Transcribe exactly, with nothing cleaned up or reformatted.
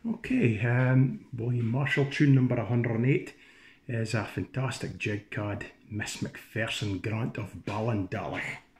Okay, um, William Marshall tune number one hundred eight is a fantastic jig called Miss Macpherson Grant of Ballindalloch.